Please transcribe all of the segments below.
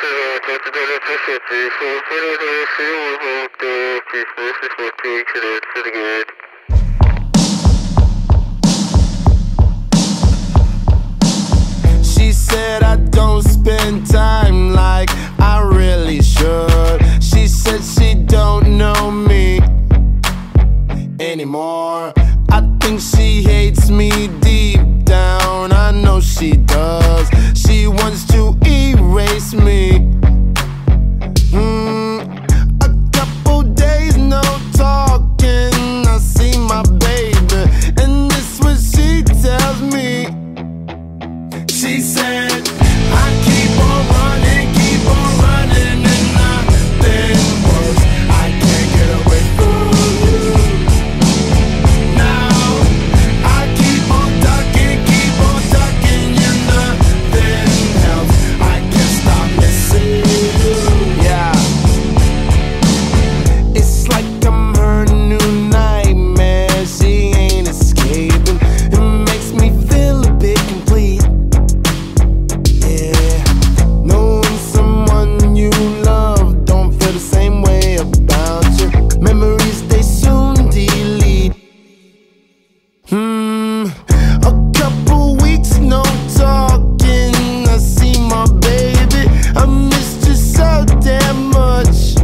She said I don't spend time like I really should. She said she don't know me anymore. I think she hates me deep down, I know she does. She wants to erase me. A couple days no talking, I see my baby, and this what she tells me. She said, I keep on running, and nothing works. I can't get away from you. Now I keep on ducking, and nothing helps. I can't stop missing you. Yeah, it's like I'm her new nightmare. She ain't escaping. It makes me feel a bit complete. Knowing someone you love don't feel the same way about you. Memories they soon delete. A couple weeks no talking, I see my baby, I missed you so damn much.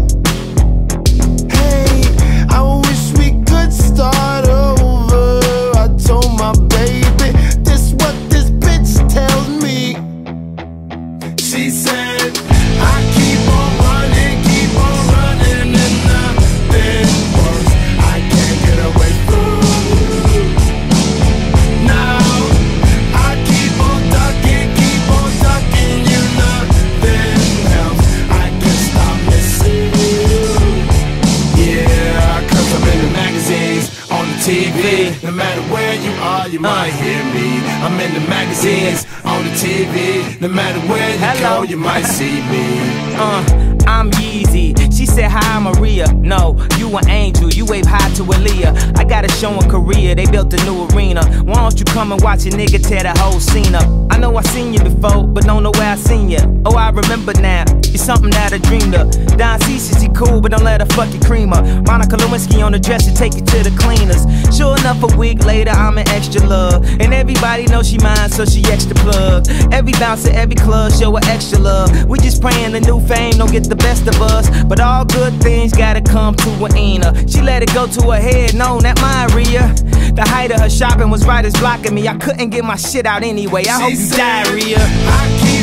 Hey, I wish we could start over. I told my baby, this what this bitch tells me. She said, I keep on running, and nothing works. I can't get away from you. Now I keep on ducking, you nothing helps. I can't stop missing you. Yeah, 'cause I'm in the magazines, on the TV. No matter where you are, you might hear me. I'm in the magazines, on the TV. No matter where you go, you might see me. I'm Yeezy. She said, hi, I'm Maria. No, you an angel. You wave hi to Aaliyah. I got a show in Korea. They built a new arena. Why don't you come and watch a nigga tear the whole scene up? I know I seen you before, but don't know where I seen you. Oh, I remember now. You're something that I dreamed of. Don C says she cool, but don't let her fuck your creamer. Monica Lewinsky on the dresser, take you to the cleaners. Sure enough, a week later, I'm an extra love. And everybody knows she mine, so she extra plug. Every bouncer, every club, show her extra love. We just praying the new fame don't get the best of us. But all good things gotta come to an end. She let it go to her head, no, not my Rhea. The height of her shopping was right as blocking me. I couldn't get my shit out anyway. I hope you die, Rhea.